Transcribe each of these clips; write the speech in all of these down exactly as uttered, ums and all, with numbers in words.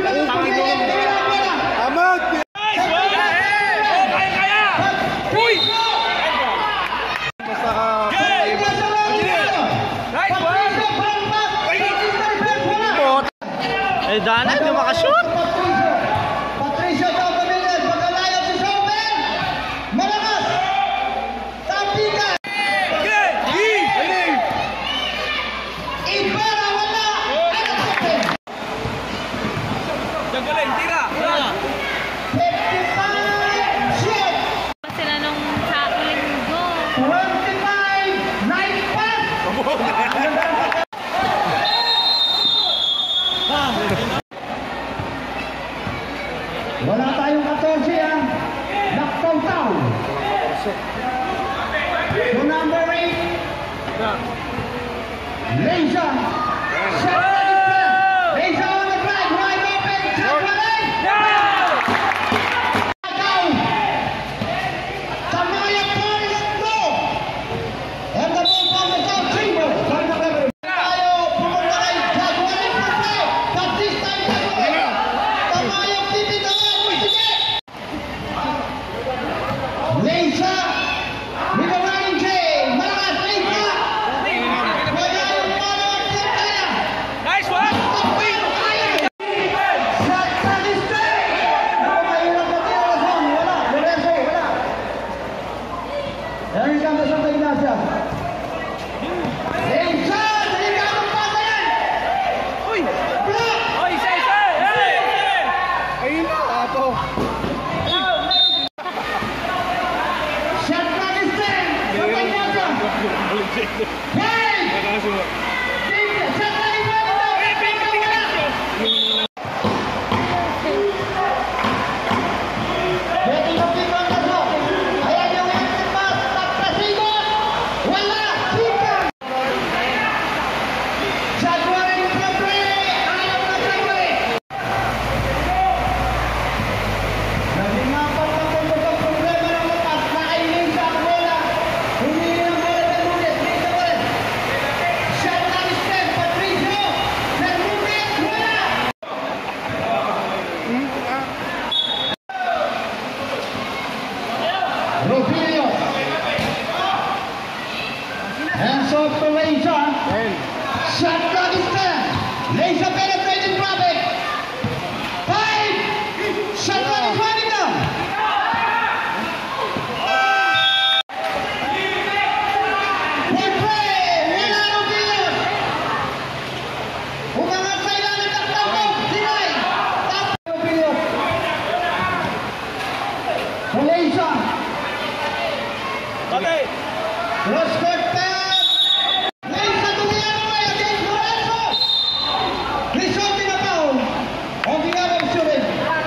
Amat! Eh, Dana, hindi makashoot. Patricio Taupabilan, pagkalayap si Soben. Malakas. Tapikan. Ibarra, wala. Jagaling, tira. fifty-five, shot. Sila nung sa linggo. twenty-five, night pass. Wala tayong fourteen ah. Naktaw-taw. So number eight. Leza. Leza on the drive. Wide open. Jagaling. Taw. Tamaya first. No. And the ball from the top table. Tayo pumunta kay Jagaling. But this time Jagaling. Tamaya pipitawan. Sige. Leza. With a running J. Malakas. Leza. Wala yung follow-up sa kaya. Nice one! Shot Pakistan. Ako mahirap na tinalasan. Wala. Lorenzo. Wala. Here comes the Santa Ignacia. Leza. Delikadong pasa yan. Uy! Block. Oy, isa, isa! Hey! Ayun na, ako. Shot Pakistan. Santa Ignacia. Hey! Shot Pakistan. Betting of the Congaso. Ayan yung exit pass. Taprasigot. Wala. Chica. Jaguarin February. Ayaw na February. Sabi nga pa pagpunod ang problema ng lapas. Nakainin sa bola. Humili ng bola ng Lunes. Dito pa rin. Shot Pakistan. Patricio. Nagmumit. Wala. Rufilio. Hands off to Leza. Shot Pakistan. Leza penetrating traffic. Five. Shot Pakistan ito. One play. Wala Rufilio. Umangat sa ilalim ng tao. Dinay. Tap. Rufilio. Leza. Patay! Cross court pass. Leza tumiyan away against Lorenzo. Rizal tinapaw. On the other shooting.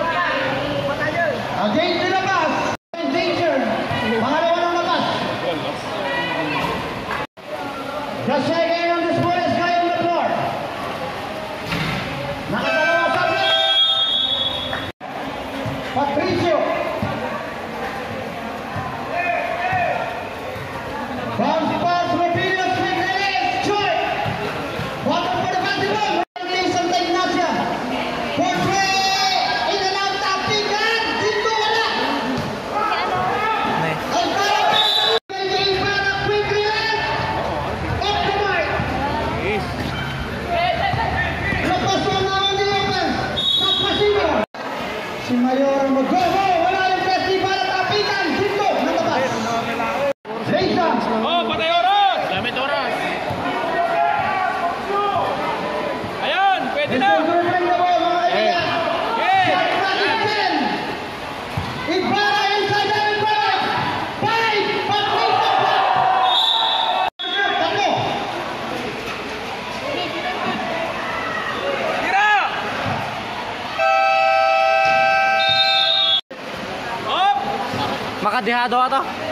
Against tinabas. Danger. Pangalawa ng labas. The second on this one is guy on the floor. Nakadalawa sa break. Patricio. Bounce pass, Rufilio, swing release, Choi. Bottom for the basketball. Running Santa Ignacia. Portray. In and out, tapikan. Dito wala. Alcala. Ibarra, quick release. Off the mark. Napasok na on the open. Napasibo. Si Mayor mag-go. Wala yung press. Ibarra, tapikan. Dito. Natabas. Leza. Oh, patay oras! Gamit oras! Ayan, pwede na! Hey! Ibarra inside the Ibarra. Five. Patricio. Tatlo. Tira! Up! Makadihado ka to.